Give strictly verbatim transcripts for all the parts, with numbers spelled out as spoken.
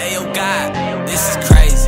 Ayo God, this is crazy.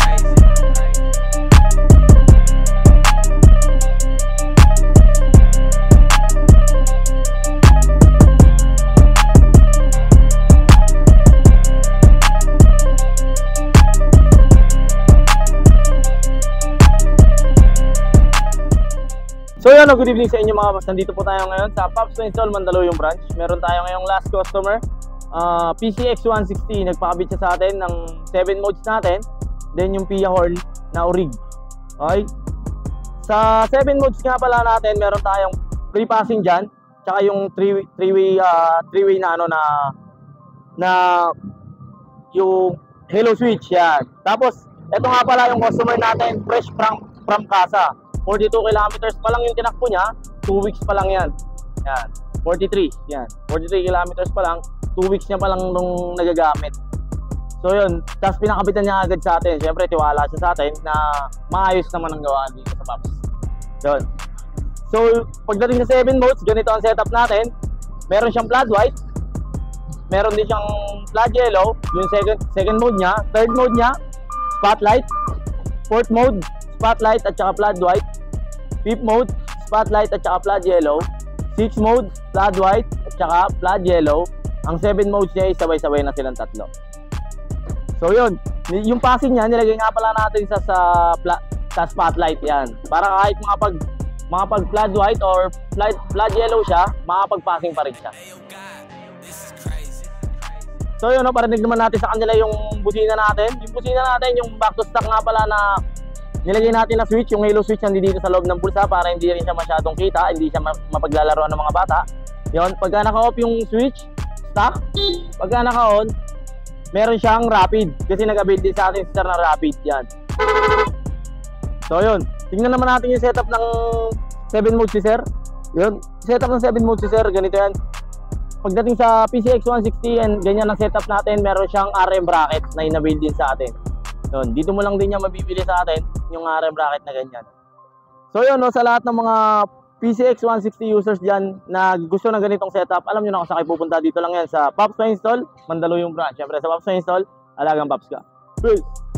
So yun, good evening sa inyo mga paps. Nandito po tayo ngayon sa Pops Install Mandaluyong branch. Meron tayo ngayong last customer, uh, P C X one sixty. Nagpakabit siya sa atin ng seven modes natin. Then yung P I A horn na orig. Okay? Sa seven modes nga pala natin, meron tayong free passing dyan. Tsaka yung three way uh, three way na ano na na yung hello switch yan. Tapos ito nga pala yung customer natin, fresh from from casa. forty-two kilometers pa lang yung tinakbo niya, two weeks pa lang yan. Yan, forty-three, yan. forty-three kilometers pa lang, two weeks niya pa lang nung nagagamit. So yun, tapos pinakabitan niya agad sa atin. Siyempre, tiwala siya sa atin na maayos naman ang gawa dito sa Pops. Yun. So, pagdating sa seven modes, ganito ang setup natin. Meron siyang flood white, meron din siyang flood yellow, yung second, second mode niya. Third mode niya, spotlight. Fourth mode, spotlight at saka flood white. Fifth mode, spotlight at saka flood yellow. Sixth mode, flood white at saka flood yellow. Ang seven modes niya ay sabay-sabay na silang tatlo. So yun, yung passing niya nilagay nga pala natin sa sa, sa spotlight yan. Para kahit makapag makapag flood white or flood, flood yellow siya, makapag-passing pa rin siya. So yun, no, parinig naman natin sa kanila yung busina natin. Yung busina natin, yung back to stock nga pala na nilagay natin na switch, yung halo switch nandito dito sa loob ng bulsa para hindi rin siya masyadong kita, hindi siya mapaglalaroan ng mga bata. Yun, pagka naka-off yung switch, stock. Pagka naka-on, meron siyang rapid. Kasi nag-avail din sa atin sir na rapid. Yan. So yun, tingnan naman natin yung setup ng seven modes si sir. Yun, setup ng seven modes si sir, ganito yan. Pagdating sa P C X one sixty and ganyan ang setup natin, meron siyang R M bracket na in-avail din sa atin. Yun, dito mo lang din niya mabibili sa atin yung R M bracket na ganyan. So yun, no, sa lahat ng mga P C X one sixty users dyan na gusto ng ganitong setup, alam nyo na kung saan kayo pupunta. Dito lang yan sa Pops Install Mandaluyong branch. Siyempre sa Pops Install, alagang Pops ka. Peace!